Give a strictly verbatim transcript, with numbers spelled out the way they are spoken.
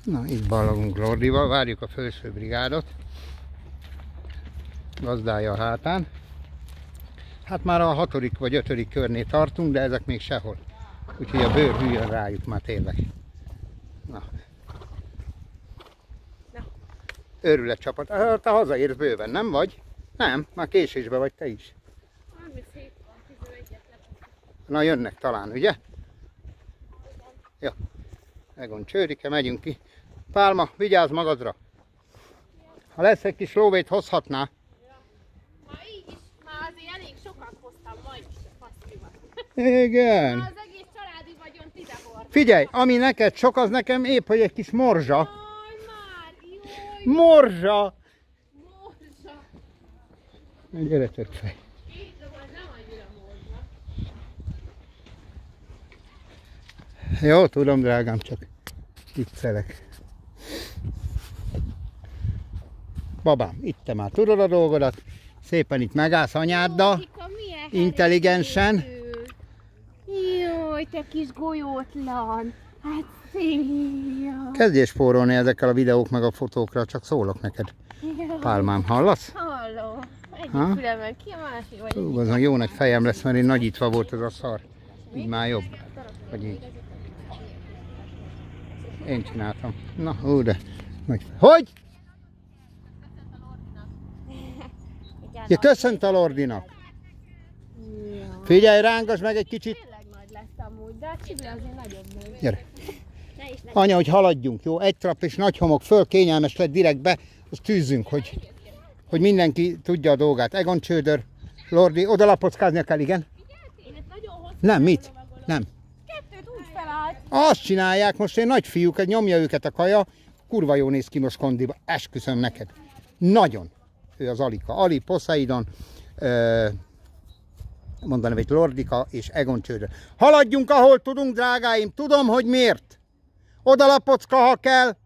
Na, itt ballagunk Lordival, várjuk a felső brigádot. Gazdája a hátán. Hát már a hatodik vagy ötödik körnél tartunk, de ezek még sehol. Úgyhogy a bőr hűljön rájuk már tényleg. Na. Őrület csapat. Te hazaérsz bőven, nem vagy? Nem, már késésbe vagy te is. Na jönnek talán, ugye? Jó. Egon Csőrike, megyünk ki. Pálma, vigyázz magadra! Ha lesz egy kis lóvét, hozhatná. Már így is, már azért elég sokat hoztam, majd is a faszkival. Igen. Az egész családi vagyon tidehord. Figyelj, ami neked sok, az nekem épp, hogy egy kis morzsa. Jaj, már, jó. Morzsa! Morzsa. Gyere többfej. Így, de az nem annyira morzsa. Jó, tudom, drágám, csak viccelek. Babám, itt te már tudod a dolgodat. Szépen itt megállsz anyáddal. Józsika, milyen Intelligensen. herélő. Jaj, te kis golyótlan. Hát szia. Kezdjél spórolni ezekkel a videók meg a fotókra, csak szólok neked. Pálmám, hallasz? Halló. Egyik Ha? fülemen ki, a másik vagy. Ú, az jó nagy fejem lesz, mert én nagyítva volt ez a szar. Így már jobb. Vagy így. Én csináltam. Na, ó, de... Nagy... Hogy? Ja, köszönt a Lordinak. Figyelj, rángass meg egy kicsit. Tényleg nagy lesz amúgy, de a Csibi azért nagyobb nő. Gyere. Ne is legyen. Anya, hogy haladjunk, jó? Egy trap és nagy homok föl, kényelmes lett direkt be, azt tűzzünk, hogy, hogy mindenki tudja a dolgát. Egon Csődör, Lordi, oda lapockáznia kell, igen? Én ezt nagyon hosszú. Nem, mit? Nem. Kettőt úgy felállt. Azt csinálják, most én nagy fiúk, nyomja őket a kaja, kurva jó néz ki most kondiba, esküszöm neked. Nagyon. Ő az Alika. Ali, Poseidon, euh, mondd a nevét, Lordika és Egon Csődör. Haladjunk, ahol tudunk, drágáim, tudom, hogy miért. Oda lapocka, ha kell.